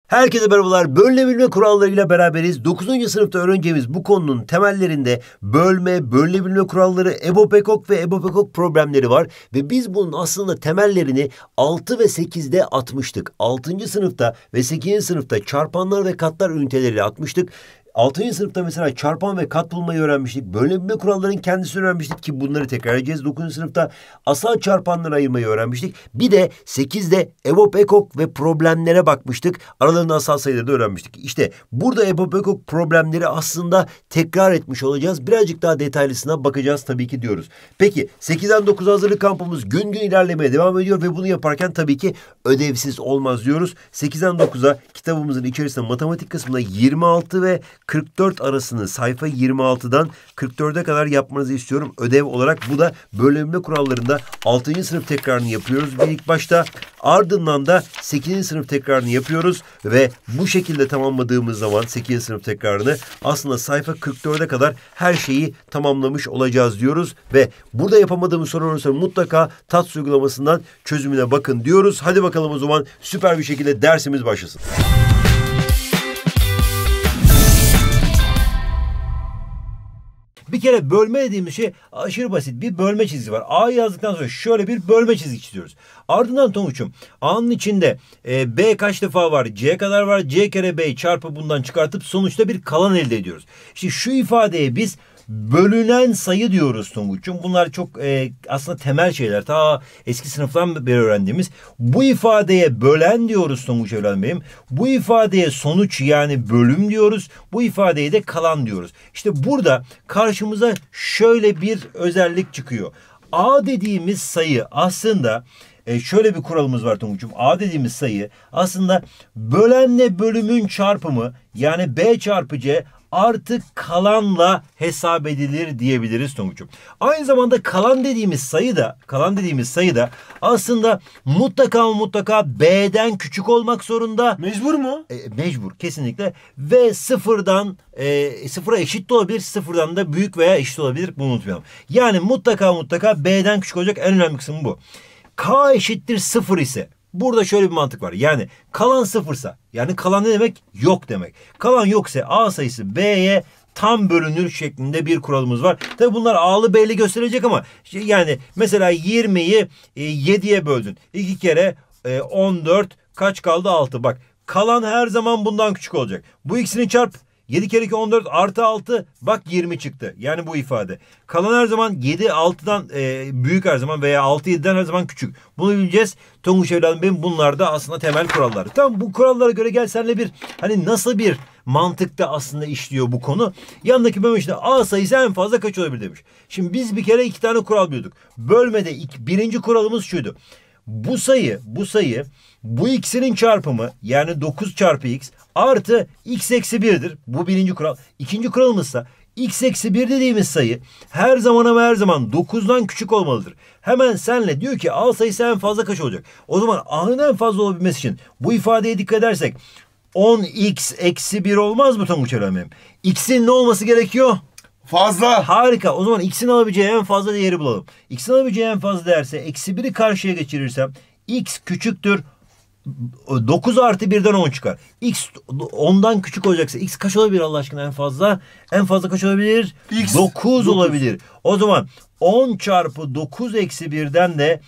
Herkese merhabalar. Bölünebilme kurallarıyla beraberiz. 9. sınıfta öğreneceğimiz bu konunun temellerinde bölme, bölünebilme kuralları, EBOB-EKOK ve EBOB-EKOK problemleri var. Ve biz bunun aslında temellerini 6 ve 8'de atmıştık. 6. sınıfta ve 8. sınıfta çarpanlar ve katlar üniteleriyle atmıştık. 6. sınıfta mesela çarpan ve kat bulmayı öğrenmiştik. Bölünebilme kurallarının kendisini öğrenmiştik ki bunları tekrar edeceğiz. 9. sınıfta asal çarpanları ayırmayı öğrenmiştik. Bir de 8'de EBOB-EKOK ve problemlere bakmıştık. Aralarında asal sayıları da öğrenmiştik. İşte burada EBOB-EKOK problemleri aslında tekrar etmiş olacağız. Birazcık daha detaylısına bakacağız tabii ki diyoruz. Peki 8'den 9'a hazırlık kampımız gün gün ilerlemeye devam ediyor ve bunu yaparken tabii ki ödevsiz olmaz diyoruz. 8'den 9'a kitabımızın içerisinde matematik kısmında 26 ve 44 arasını sayfa 26'dan 44'e kadar yapmanızı istiyorum ödev olarak. Bu da bölünme kurallarında 6. sınıf tekrarını yapıyoruz bir ilk başta. Ardından da 8. sınıf tekrarını yapıyoruz ve bu şekilde tamamladığımız zaman 8. sınıf tekrarını aslında sayfa 44'e kadar her şeyi tamamlamış olacağız diyoruz. Ve burada yapamadığımız soru olursa mutlaka TATS uygulamasından çözümüne bakın diyoruz. Hadi bakalım o zaman süper bir şekilde dersimiz başlasın. Bir kere bölme dediğimiz şey aşırı basit. Bir bölme çizgisi var. A'yı yazdıktan sonra şöyle bir bölme çizgisi çiziyoruz. Ardından Tonguç'um A'nın içinde B kaç defa var? C kadar var. C kere B çarpı bundan çıkartıp sonuçta bir kalan elde ediyoruz. İşte şu ifadeye biz bölünen sayı diyoruz Tonguç'um. Bunlar çok aslında temel şeyler. Ta eski sınıftan beri öğrendiğimiz. Bu ifadeye bölen diyoruz Tonguç evladım benim. Bu ifadeye sonuç yani bölüm diyoruz. Bu ifadeye de kalan diyoruz. İşte burada karşımıza şöyle bir özellik çıkıyor. A dediğimiz sayı aslında şöyle bir kuralımız var Tonguç'um. A dediğimiz sayı aslında bölenle bölümün çarpımı yani B çarpı C artık kalanla hesap edilir diyebiliriz Tonguç'um. Aynı zamanda kalan dediğimiz sayı da aslında mutlaka B'den küçük olmak zorunda. Mecbur mu? Mecbur kesinlikle ve sıfıra eşit de olabilir, sıfırdan da büyük veya eşit olabilir. Bunu unutmayalım. Yani mutlaka B'den küçük olacak, en önemli kısmı bu. K eşittir 0 ise burada şöyle bir mantık var. Yani kalan sıfırsa, yani kalan ne demek? Yok demek. Kalan yoksa A sayısı B'ye tam bölünür şeklinde bir kuralımız var. Tabi bunlar A'lı B'li gösterecek ama yani mesela 20'yi 7'ye böldün. 2 kere 14 kaç kaldı? 6. Bak kalan her zaman bundan küçük olacak. Bu ikisini çarp. 7 kere 2 14 artı 6 bak 20 çıktı. Yani bu ifade. Kalan her zaman 7 6'dan büyük her zaman veya 6 7'den her zaman küçük. Bunu bileceğiz. Tonguç evladım benim bunlar da aslında temel kurallar. Tamam bu kurallara göre gel senle bir hani nasıl bir mantıkta aslında işliyor bu konu. Yanındaki bölüm işte A sayısı en fazla kaç olabilir demiş. Şimdi biz bir kere 2 tane kural biliyorduk. Bölmede birinci kuralımız şuydu. Bu sayı bu ikisinin çarpımı yani 9 çarpı x artı x eksi 1'dir. Bu birinci kural. İkinci kuralımızsa x eksi 1 dediğimiz sayı her zaman 9'dan küçük olmalıdır. Hemen senle diyor ki A sayısı en fazla kaç olacak? O zaman A'nın en fazla olabilmesi için bu ifadeye dikkat edersek 10x eksi 1 olmaz mı Tonguç evladım? X'in ne olması gerekiyor? Fazla. Harika. O zaman x'in alabileceği en fazla değeri bulalım. X'in alabileceği en fazla değerse eksi 1'i karşıya geçirirsem x küçüktür 9 artı 1'den 10 çıkar. X 10'dan küçük olacaksa x kaç olabilir Allah aşkına en fazla? En fazla kaç olabilir? X 9 olabilir. O zaman 10 çarpı 9 eksi 1'den de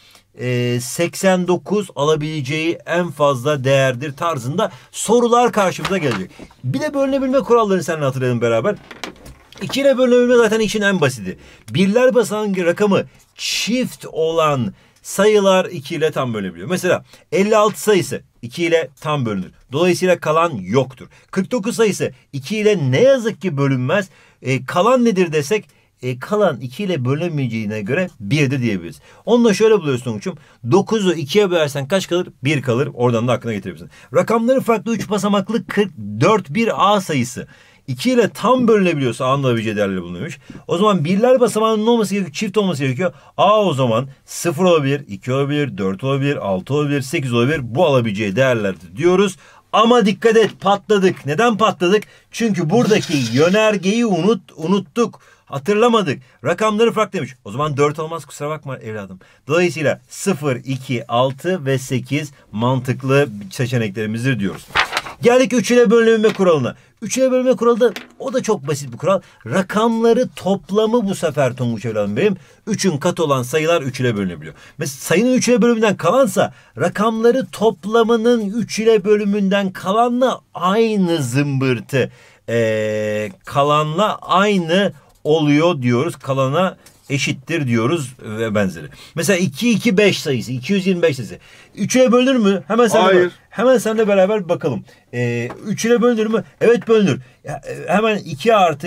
89 alabileceği en fazla değerdir tarzında sorular karşımıza gelecek. Bir de bölünebilme kurallarını seninle hatırlayalım beraber. 2 ile bölünebilme zaten işin en basiti. Birler basamak rakamı çift olan sayılar 2 ile tam bölünebiliyor. Mesela 56 sayısı 2 ile tam bölünür. Dolayısıyla kalan yoktur. 49 sayısı 2 ile ne yazık ki bölünmez. Kalan nedir desek kalan 2 ile bölünemeyeceğine göre 1'dir diyebiliriz. Onu da şöyle buluyorsun Tonguç'um. 9'u 2'ye bölersen kaç kalır? 1 kalır. Oradan da aklına getirebilirsin. Rakamları farklı 3 basamaklı 44 bir A sayısı 2 ile tam bölünebiliyorsa A'nın alabileceği değerleri bulunuyormuş. O zaman birler basamağının olması gerekiyor, çift olması gerekiyor. A o zaman 0 olabilir, 2 olabilir, 4 olabilir, 6 olabilir, 8 olabilir. Bu alabileceği değerlerdir diyoruz. Ama dikkat et patladık. Neden patladık? Çünkü buradaki yönergeyi unuttuk. Hatırlamadık. Rakamları farklı demiş. O zaman 4 olmaz kusura bakma evladım. Dolayısıyla 0, 2, 6 ve 8 mantıklı seçeneklerimizdir diyoruz. Geldik 3 ile bölünme kuralına. 3 ile bölünme kuralı da o da çok basit bir kural. Rakamları toplamı bu sefer Tonguç evladım benim. 3'ün katı olan sayılar 3 ile bölünebiliyor. Mesela sayının 3 ile bölümünden kalansa rakamları toplamının 3 ile bölümünden kalanla aynı zımbırtı. Kalanla aynı oluyor diyoruz. Kalana eşittir diyoruz ve benzeri. Mesela 225 sayısı, 225 sayısı. 3'e bölünür mü? Hemen seninle beraber bakalım. 3 ile bölünür mü? Evet bölünür. Hemen 2 artı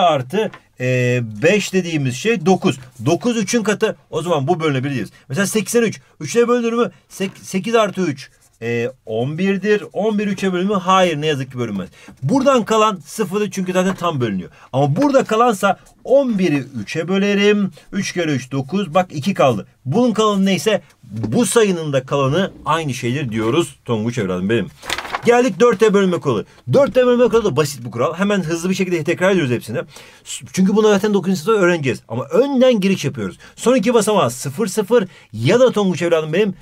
5 dediğimiz şey 9. 9 3'ün katı. O zaman bu bölünebilir. Mesela 83. 3 ile bölünür mü? 8 artı 3. 11'dir. 11 3'e bölünür mü? Hayır, ne yazık ki bölünmez. Buradan kalan 0'dır çünkü zaten tam bölünüyor. Ama burada kalansa 11'i 3'e bölerim. 3 kere 3 9. Bak 2 kaldı. Bunun kalanı neyse bu sayının da kalanı aynı şeydir diyoruz Tonguç evladım benim. Geldik 4'e bölünme kuralı. 4'e bölünme kuralı da basit bir kural. Hemen hızlı bir şekilde tekrar ediyoruz hepsini. Çünkü bunu zaten 9. sınıfta öğreneceğiz. Ama önden giriş yapıyoruz. Son iki basamağı 0 0 ya da Tonguç evladım benim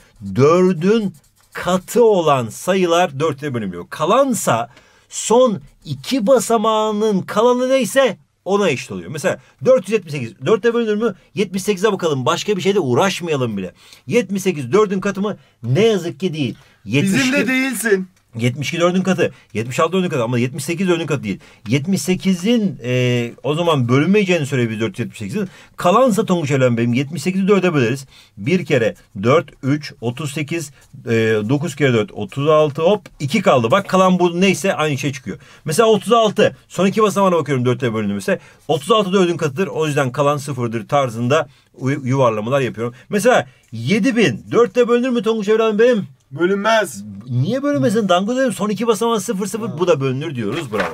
4'ün katı olan sayılar 4'e bölünüyor. Kalansa son iki basamağının kalanı neyse ona eşit oluyor. Mesela 478. 4'e bölünür mü? 78'e bakalım. Başka bir şeyde uğraşmayalım bile. 78 4'ün katı mı? Ne yazık ki değil. Bizimle değilsin. 72 4'ün katı, 76 4'ün katı ama 78 4'ün katı değil. 78'in o zaman bölünmeyeceğini söylüyor 478'in. Kalansa Tonguç evladım benim 78'i 4'e böleriz. 1 kere 4, 3, 38, 9 kere 4, 36 hop 2 kaldı. Bak kalan bu neyse aynı şey çıkıyor. Mesela 36 son iki basamağına bakıyorum 4'e bölünürse. 36 4'ün katıdır o yüzden kalan 0'dır tarzında yuvarlamalar yapıyorum. Mesela 7000 4'te bölünür mü Tonguç evladım benim? Bölünmez. Niye bölünmesin? Dango dedim son iki basamağı 0 0 bu da bölünür diyoruz. Bravo.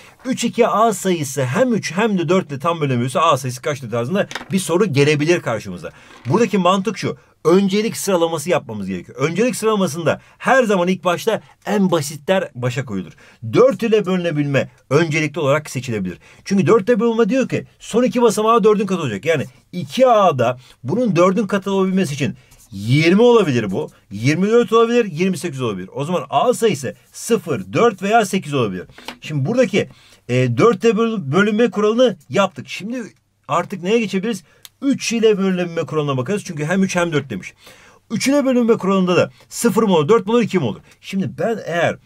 3 2 A sayısı hem 3 hem de 4 ile tam bölünemiyorsa A sayısı kaçtır tarzında bir soru gelebilir karşımıza. Buradaki mantık şu. Öncelik sıralaması yapmamız gerekiyor. Öncelik sıralamasında her zaman ilk başta en basitler başa koyulur. 4 ile bölünebilme öncelikli olarak seçilebilir. Çünkü 4 ile bölünme diyor ki son iki basamağı 4'ün katı olacak. Yani 2A'da bunun 4'ün katı olabilmesi için 20 olabilir bu. 24 olabilir, 28 olabilir. O zaman A sayısı 0, 4 veya 8 olabilir. Şimdi buradaki 4'te bölünme kuralını yaptık. Şimdi artık neye geçebiliriz? 3 ile bölünme kuralına bakarız. Çünkü hem 3 hem 4 demiş. 3 ile bölünme kuralında da 0 mı olur, 4 mü olur, 2 mi olur? Şimdi ben eğer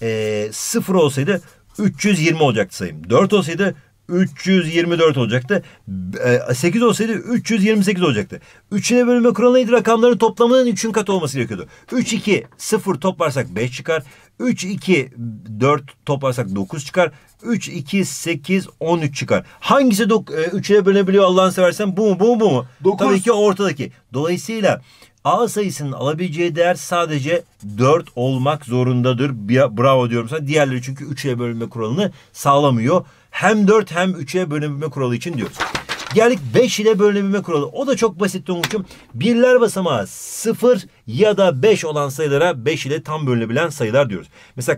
0 olsaydı 320 olacaktı sayım. 4 olsaydı 324 olacaktı. 8 olsaydı 328 olacaktı. 3 ile bölünme kuralı neydi? Rakamların toplamının 3'ün katı olması gerekiyordu. 3, 2, 0 toplarsak 5 çıkar. 3, 2, 4 toplarsak 9 çıkar. 3, 2, 8, 13 çıkar. Hangisi 3 ile bölünebiliyor Allah'ını seversen? Bu mu, bu mu, bu mu? 9. Tabii ki ortadaki. Dolayısıyla A sayısının alabileceği değer sadece 4 olmak zorundadır. Bravo diyorum sana. Diğerleri çünkü 3 ile bölünme kuralını sağlamıyor. Hem 4 hem 3'e bölünebilme kuralı için diyoruz. Geldik 5 ile bölünebilme kuralı. O da çok basit Tonguç'um. Birler basamağı 0 ya da 5 olan sayılara 5 ile tam bölünebilen sayılar diyoruz. Mesela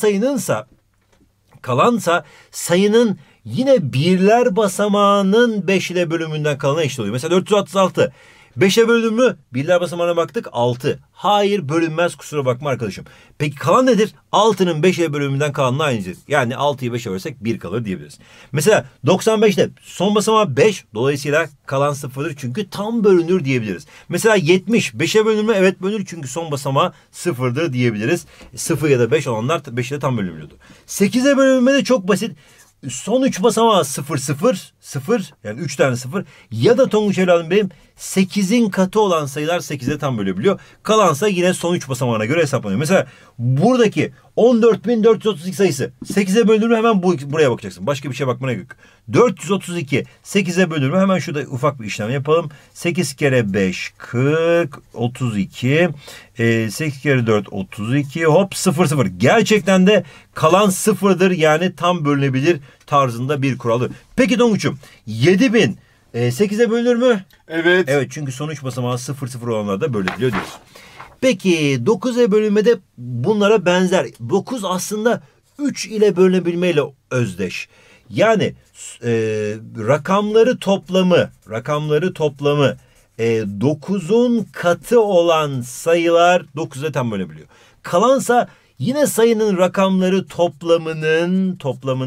kalansa sayının yine birler basamağının 5 ile bölümünden kalana eşit oluyor. Mesela 466. 5'e bölünür mü? Birler basamağına baktık 6. Hayır bölünmez kusura bakma arkadaşım. Peki kalan nedir? 6'nın 5'e bölümünden kalanına aynıdır. Yani 6'yı 5'e bölersek 1 kalır diyebiliriz. Mesela 95'te son basamağı 5. Dolayısıyla kalan 0'dır çünkü tam bölünür diyebiliriz. Mesela 70. 5'e bölünür mü? Evet bölünür çünkü son basamağı 0'dır diyebiliriz. 0 ya da 5 olanlar 5 ile tam bölünüyordu. 8'e bölünme de çok basit. Son 3 basamağı 0 0 0 yani 3 tane 0 ya da Tonguç evladım benim 8'in katı olan sayılar 8'e tam bölebiliyor. Kalansa yine son 3 basamağına göre hesaplanıyor. Mesela buradaki 14.432 sayısı 8'e bölünür mü hemen buraya bakacaksın. Başka bir şeye bakmana gerek yok. 432 8'e bölünür mü hemen şurada ufak bir işlem yapalım. 8 kere 5 40 32 8 kere 4 32 hop 0 0. Gerçekten de kalan 0'dır yani tam bölünebilir tarzında bir kuralı. Peki Tonguç'um 7000 8'e bölünür mü? Evet. Evet çünkü son 3 basamağı 0 0 olanlar da bölünebiliyor diyoruz. Peki 9'a bölünmede bunlara benzer. 9 aslında 3 ile bölünebilmeyle özdeş. Yani rakamları toplamı 9'un katı olan sayılar 9'a tam bölebiliyor. Kalansa Yine sayının rakamları toplamının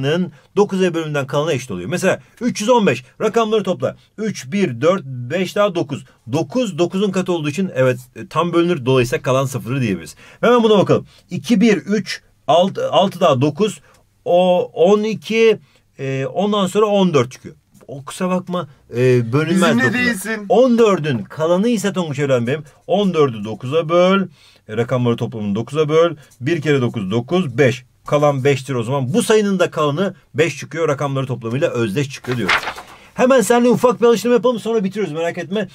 9'a bölümünden kalanına eşit oluyor. Mesela 315 rakamları topla. 3, 1, 4, 5 daha 9. 9, 9'un katı olduğu için evet tam bölünür. Dolayısıyla kalan 0'ı diyebiliriz. Hemen buna bakalım. 2, 1, 3, 6 daha 9. O 12, ondan sonra 14 çıkıyor. O kusura bakma bölünmez. Bizimle değilsin. 14'ün kalanı ise Tonguç Evren benim. 14'ü 9'a böl. Rakamları toplamını 9'a böl. 1 kere 9 9 5. Kalan 5'tir o zaman. Bu sayının da kalanı 5 çıkıyor. Rakamları toplamıyla özdeş çıkıyor diyor. Hemen seninle ufak bir alıştırma yapalım sonra bitiriyoruz merak etme.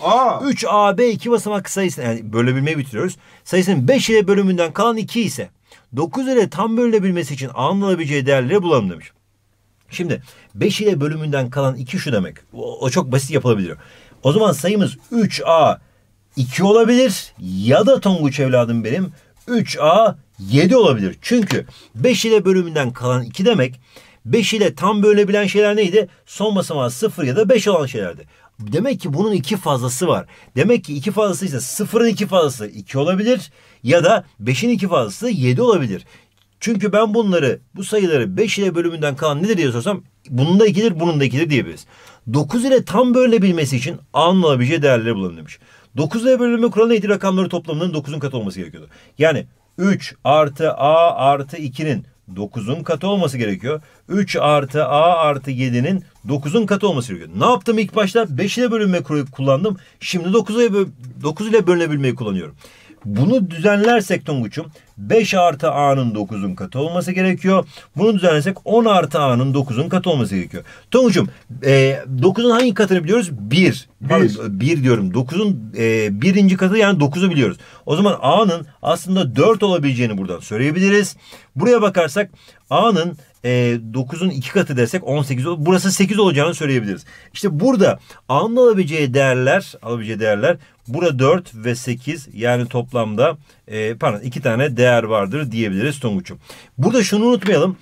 3AB 2 basamak sayısı yani bölebilmeyi bitiriyoruz. Sayısının 5 ile bölümünden kalan 2 ise 9 ile tam bölünebilmesi için A'nın alabileceği değerleri bulalım demiş. Şimdi 5 ile bölümünden kalan 2 şu demek. O çok basit yapılabilir. O zaman sayımız 3A 2 olabilir ya da Tonguç evladım benim 3A 7 olabilir. Çünkü 5 ile bölümünden kalan 2 demek 5 ile tam bölünebilen şeyler neydi? Son basamağı 0 ya da 5 olan şeylerdi. Demek ki bunun 2 fazlası var. Demek ki 2 fazlası ise 0'ın 2 fazlası 2 olabilir ya da 5'in 2 fazlası 7 olabilir. Çünkü ben bu sayıları 5 ile bölümünden kalan nedir diye sorsam bunun da 2'dir, bunun da 2'dir diyebiliriz. 9 ile tam bölünebilmesi için A'nın alabileceği değerleri bulalım demiş. 9 ile bölünme kuralı neydi? Rakamları toplamının 9'un katı olması gerekiyordu. Yani 3 artı A artı 2'nin 9'un katı olması gerekiyor. 3 artı A artı 7'nin 9'un katı olması gerekiyor. Ne yaptım ilk başta? 5 ile bölünme kuralı kullandım. Şimdi 9 ile bölünebilmeyi kullanıyorum. Bunu düzenlersek Tonguç'um 5 artı A'nın 9'un katı olması gerekiyor. Bunu düzenlersek 10 artı A'nın 9'un katı olması gerekiyor. Tonguç'um 9'un hangi katını biliyoruz? 1. 1 diyorum. 9'un birinci katı yani 9'u biliyoruz. O zaman A'nın aslında 4 olabileceğini buradan söyleyebiliriz. Buraya bakarsak A'nın 9'un 2 katı desek 18 olur. Burası 8 olacağını söyleyebiliriz. İşte burada A'nın alabileceği değerler burada 4 ve 8 yani toplamda 2 tane değer vardır diyebiliriz Tonguç'um. Burada şunu unutmayalım.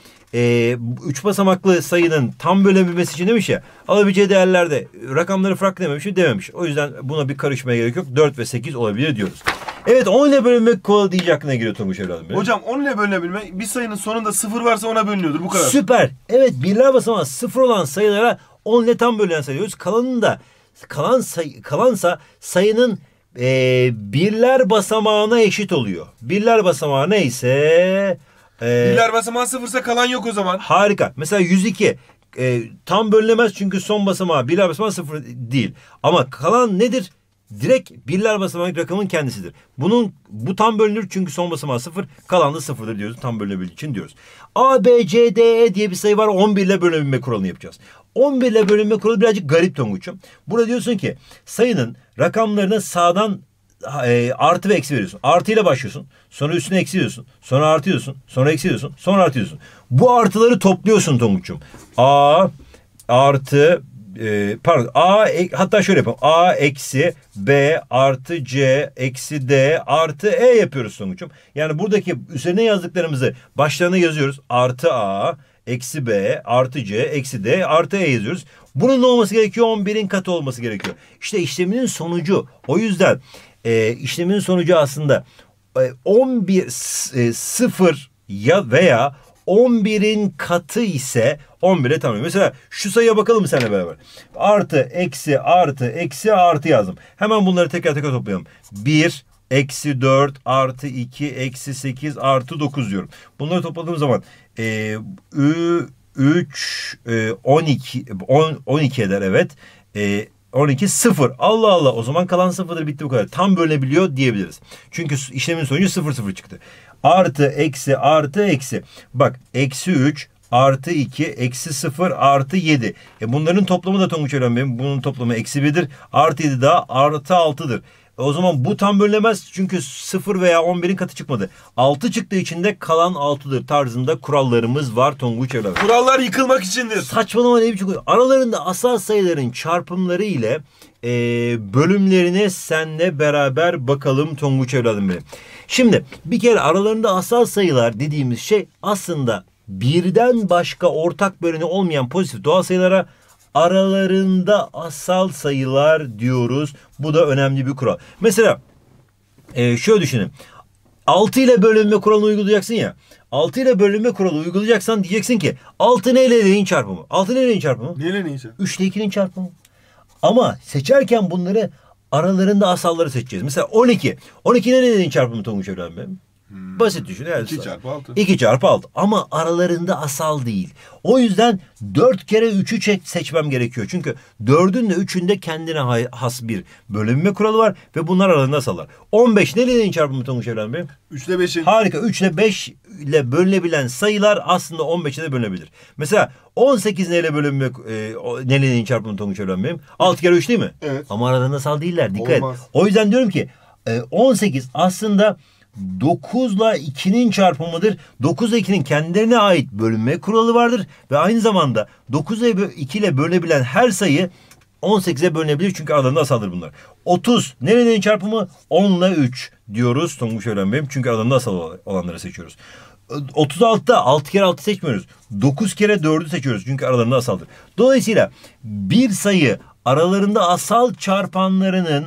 3 basamaklı sayının tam bölebilmesi için demiş ya alabileceği değerlerde rakamları farklı dememiş. O yüzden buna bir karışmaya gerek yok. 4 ve 8 olabilir diyoruz. Evet 10 ile bölünmek kolay diyecek aklına giriyor Tonguç evladım benim. Hocam 10 ile bölünebilme bir sayının sonunda 0 varsa ona bölünüyordur bu kadar. Süper. Evet birler basamağı 0 olan sayılara 10 ile tam bölünen sayıyoruz. Kalansa sayının birler basamağına eşit oluyor. Birler basamağı neyse birler basamağı 0 ise kalan yok o zaman. Harika. Mesela 102 tam bölünemez çünkü son basamağı birler basamağı 0 değil. Ama kalan nedir? Direkt birler basamağı rakamın kendisidir. Bu tam bölünür çünkü son basamağı 0, kalan da 0'dır diyoruz. Tam bölünebildiği için diyoruz. A, B, C, D, E diye bir sayı var. 11 ile bölünebilme kuralını yapacağız. 11 ile bölünme kuralı birazcık garip Tonguç'um. Burada diyorsun ki sayının rakamlarına sağdan artı ve eksi veriyorsun. Artı ile başlıyorsun. Sonra üstüne eksi diyorsun. Sonra artı diyorsun. Sonra eksi diyorsun. Sonra artı diyorsun. Bu artıları topluyorsun Tonguç'um. A artı hatta şöyle yapalım. A eksi B artı C eksi D artı E yapıyoruz Tonguç'um. Yani buradaki üzerine yazdıklarımızı başlarına yazıyoruz. Artı A eksi B artı C eksi D artı E yazıyoruz. Bunun ne olması gerekiyor? 11'in katı olması gerekiyor. İşte işleminin sonucu. O yüzden işleminin sonucu aslında 11 0 ya veya 11'in katı ise 11'e tamam. Mesela şu sayıya bakalım seninle beraber. Artı, eksi, artı yazdım. Hemen bunları tekrar toplayalım. 1, eksi 4, artı 2, eksi 8, artı 9 diyorum. Bunları topladığım zaman 3, 12 eder evet. 12 0. Allah Allah o zaman kalan 0'dır bitti bu kadar. Tam bölünebiliyor diyebiliriz. Çünkü işlemin sonucu 0 0 çıktı. Artı eksi artı eksi. Bak eksi 3 artı 2 eksi 0 artı 7. Bunların toplamı da Tonguç öğren benim. Bunun toplamı eksi 1'dir. Artı 7 daha artı 6'dır. O zaman bu tam bölünemez çünkü 0 veya 11'in katı çıkmadı. 6 çıktığı için de kalan 6'dır tarzında kurallarımız var Tonguç evladım. Kurallar yıkılmak içindir. Saçmalama ne biçim kural. Aralarında asal sayıların çarpımları ile bölümlerine senle beraber bakalım Tonguç evladım benim. Şimdi bir kere aralarında asal sayılar dediğimiz şey aslında birden başka ortak böleni olmayan pozitif doğal sayılara aralarında asal sayılar diyoruz. Bu da önemli bir kural. Mesela şöyle düşünün. 6 ile bölünme kuralını uygulayacaksın ya. 6 ile bölünme kuralı uygulayacaksan diyeceksin ki 6 neyle neyin çarpımı? 6 neyle neyin çarpımı? Neyle neyin çarpımı? 3 ile 2'nin çarpımı. Ama seçerken bunları aralarında asalları seçeceğiz. Mesela 12. 12 neyle neyin çarpımı Tonguç evladım benim? Basit düşün. Yani 2 çarpı 6. 2 çarpı 6. Ama aralarında asal değil. O yüzden 4 kere 3'ü seçmem gerekiyor. Çünkü 4'ün de 3'ün de kendine has bir bölünme kuralı var. Ve bunlar aralarında asallar. 15 neyle çarpımı Tonguç evladım benim? 3 ile 5'in. Harika. 3 ile 5 ile bölünebilen sayılar aslında 15'e de bölünebilir. Mesela 18 neyle bölünme neyle çarpımı Tonguç evladım benim? 6 kere 3 değil mi? Evet. Ama aralarında asal değiller. Dikkat Olmaz. et. O yüzden diyorum ki 18 aslında 9 ile 2'nin çarpımıdır. 9 ile 2'nin kendilerine ait bölünme kuralı vardır. Ve aynı zamanda 9 ile 2 ile bölünebilen her sayı 18'e bölünebilir. Çünkü aralarında asaldır bunlar. 30 nerenin çarpımı? 10 ile 3 diyoruz Tonguç öğren benim. Çünkü aralarında asal olanları seçiyoruz. 36'da 6 kere 6 seçmiyoruz. 9 kere 4'ü seçiyoruz. Çünkü aralarında asaldır. Dolayısıyla bir sayı aralarında asal çarpanlarının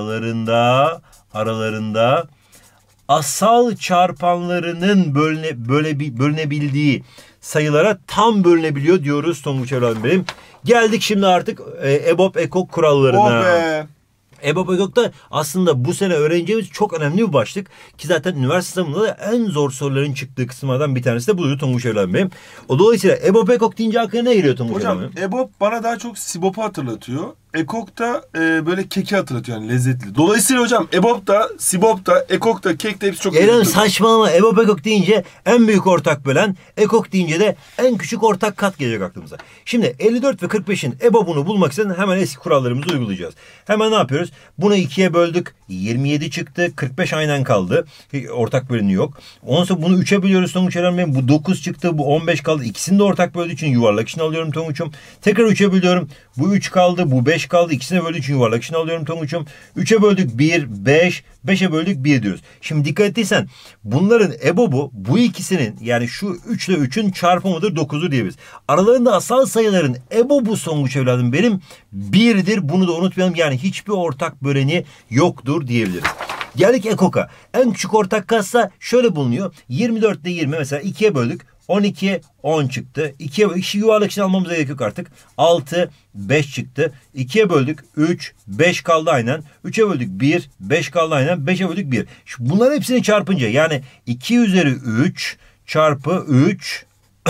aralarında asal çarpanlarının bölünebildiği sayılara tam bölünebiliyor diyoruz Tonguç evladım benim. Geldik şimdi artık EBOB EKOK kurallarına. Oh be. EBOB EKOK'ta aslında bu sene öğreneceğimiz çok önemli bir başlık. Ki zaten üniversite sınavında da en zor soruların çıktığı kısımlardan bir tanesi de buydu Tonguç evladım benim. Dolayısıyla EBOB EKOK deyince aklına ne geliyor Tonguç evladım benim? Hocam EBOB bana daha çok SİBOB'u hatırlatıyor. EKOK da böyle keki hatırlatıyor yani lezzetli. Dolayısıyla hocam EBOB da, SİBOB da, EKOK da, kek de hepsi çok Eren lezzetli. saçmalama. EBOB EKOK deyince en büyük ortak bölen, EKOK deyince de en küçük ortak kat gelecek aklımıza. Şimdi 54 ve 45'in EBOB'unu bulmak için hemen eski kurallarımızı uygulayacağız. Hemen ne yapıyoruz? Bunu 2'ye böldük. 27 çıktı. 45 aynen kaldı. Ortak bölünü yok. Ondan sonra bunu 3'e bölüyoruz Tonguç Eren Bey. Bu 9 çıktı. Bu 15 kaldı. İkisini de ortak böldüğü için yuvarlak içine alıyorum Tonguç'um. Tekrar 3'e bölüyorum. Bu 3 kaldı. Bu 5 kaldı. İkisine böldüğü için yuvarlak içine alıyorum Tonguç'um. 3'e böldük 1, 5. 5'e böldük 1 diyoruz. Şimdi dikkat ettiysen bunların EBOB'u bu ikisinin yani şu 3 ile 3'ün çarpımıdır 9'dur diyebiliriz. Aralarında asal sayıların EBOB'u Tonguç evladım benim 1'dir. Bunu da unutmayalım. Yani hiçbir ortak böleni yoktur diyebiliriz. Geldik EKOK'a. En küçük ortak katsa şöyle bulunuyor. 24 ile 20 mesela 2'ye böldük. 12'ye 10 çıktı. 2'ye yuvarlak için almamıza gerek yok artık. 6, 5 çıktı. 2'ye böldük 3, 5 kaldı aynen. 3'e böldük 1, 5 kaldı aynen. 5'e böldük 1. Bunların hepsini çarpınca yani 2 üzeri 3 çarpı 3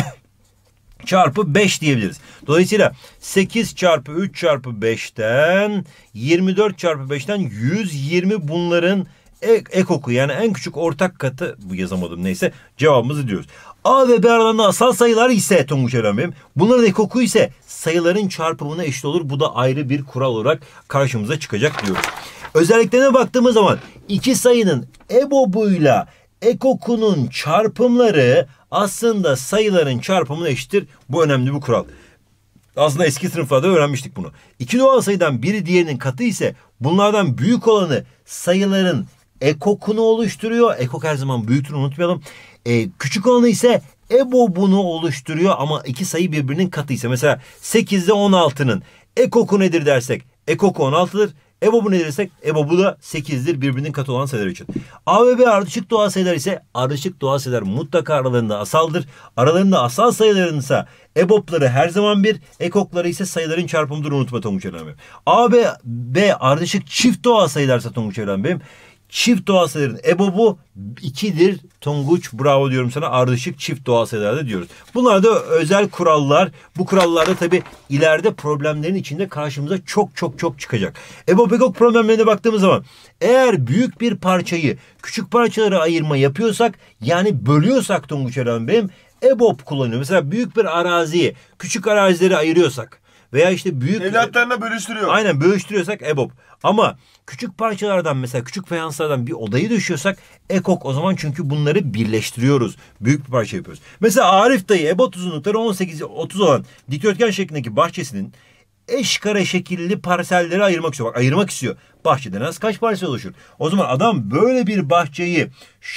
çarpı 5 diyebiliriz. Dolayısıyla 8 çarpı 3 çarpı 5'ten 24 çarpı 5'ten 120 bunların EKOK'u yani en küçük ortak katı bu yazamadım neyse cevabımızı diyoruz. A ve B aralarında asal sayılar ise Tonguç Eren benim. Bunların EKOK'u ise sayıların çarpımına eşit olur. Bu da ayrı bir kural olarak karşımıza çıkacak diyoruz. Özelliklerine baktığımız zaman iki sayının EBOB'uyla EKOK'unun çarpımları aslında sayıların çarpımına eşittir. Bu önemli bir kural. Aslında eski sınıflarda öğrenmiştik bunu. İki doğal sayıdan biri diğerinin katı ise bunlardan büyük olanı sayıların EKOK'unu oluşturuyor. EKOK her zaman büyüktür unutmayalım. Küçük olanı ise EBOB'unu oluşturuyor ama iki sayı birbirinin katı ise mesela 8 ile 16'nın EKOK'u nedir dersek EKOK'u 16'dır. EBOB'u ne dersek EBOB'u da 8'dir birbirinin katı olan sayılar için. A ve B ardışık doğal sayılar ise ardışık doğal sayılar mutlaka aralarında asaldır. Aralarında asal sayıların ise EBOB'ları her zaman bir, EKOK'ları ise sayıların çarpımıdır unutma Tonguç Eren Bey'im. A ve B ardışık çift doğal sayılarsa Tonguç Eren Bey'im. Çift doğal sayıların EBOB'u 2'dir. Tonguç bravo diyorum sana ardışık çift doğal sayılarda diyoruz. Bunlar da özel kurallar. Bu kurallarda tabi ileride problemlerin içinde karşımıza çok çıkacak. EBOB EKOK problemlerine baktığımız zaman eğer büyük bir parçayı küçük parçalara ayırma yapıyorsak yani bölüyorsak Tonguç Eren Bey'im EBOB kullanıyor. Mesela büyük bir araziyi küçük arazileri ayırıyorsak veya işte büyük evlatlarına bölüştürüyor. Aynen bölüştürüyorsak EBOB. Ama küçük parçalardan mesela küçük fayanslardan bir odayı düşüyorsak EKOK o zaman çünkü bunları birleştiriyoruz. Büyük bir parça yapıyoruz. Mesela Arif dayı EBOB uzunlukları 18-30 olan dikdörtgen şeklindeki bahçesinin eşkare şekilli parselleri ayırmak istiyor. Bak ayırmak istiyor. Bahçeden az kaç parsel oluşur? O zaman adam böyle bir bahçeyi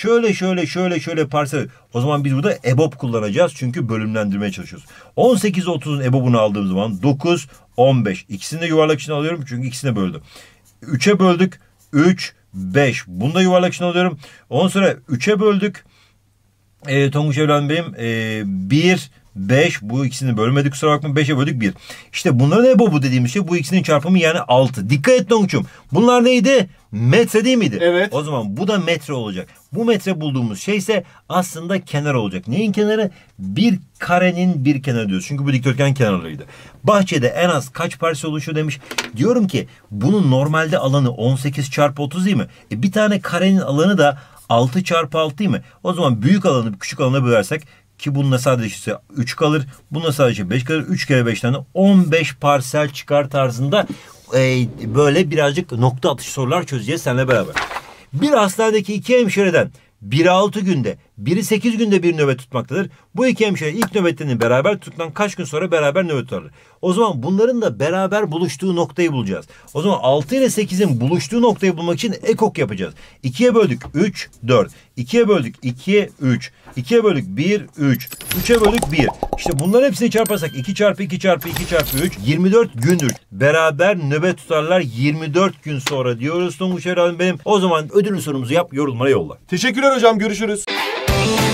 şöyle parsel. O zaman biz burada EBOB kullanacağız. Çünkü bölümlendirmeye çalışıyoruz. 18-30'un EBOB'unu aldığım zaman 9, 15. İkisini de yuvarlak içine alıyorum çünkü ikisini böldüm. 3'e böldük 3, 5. Bunu da yuvarlak için alıyorum. Ondan sonra 3'e böldük. Tonguç evladım benim. 1, 5. Bu ikisini bölmedik, kusura bakma. 5'e böldük 1. İşte bunların EBOB'u dediğimiz şey bu ikisinin çarpımı, yani 6. Dikkat et Tonguç'um. Bunlar neydi? Metre değil miydi? Evet. O zaman bu da metre olacak. Bu metre bulduğumuz şey ise aslında kenar olacak. Neyin kenarı? Bir karenin bir kenarı diyoruz. Çünkü bu dikdörtgen kenarlarıydı. Bahçede en az kaç parsel oluşuyor demiş. Diyorum ki bunun normalde alanı 18 çarpı 30 değil mi? Bir tane karenin alanı da 6 çarpı 6 değil mi? O zaman büyük alanı küçük alana bölersek, ki bununla sadece ise 3 kalır. Bununla sadece 5 kalır. 3 kere 5'ten 15 parsel çıkar tarzında böyle birazcık nokta atışı sorular çözeceğiz seninle beraber. Bir hastanedeki iki hemşireden biri 6 günde, biri 8 günde bir nöbet tutmaktadır. Bu iki hemşire ilk nöbetlerini beraber tuttuktan kaç gün sonra beraber nöbet tutarlar? O zaman bunların da beraber buluştuğu noktayı bulacağız. O zaman 6 ile 8'in buluştuğu noktayı bulmak için ekok yapacağız. 2'ye böldük 3, 4. 2'ye böldük 2, 3. 2'ye böldük 1, 3. 3'e böldük 1. İşte bunların hepsini çarparsak 2 çarpı 2 çarpı 2 çarpı 3 24 gündür. Beraber nöbet tutarlar 24 gün sonra diyoruz Tonguç evladım benim. O zaman ödülün sorumuzu yap, yorulmaya yolla. Teşekkürler hocam, görüşürüz.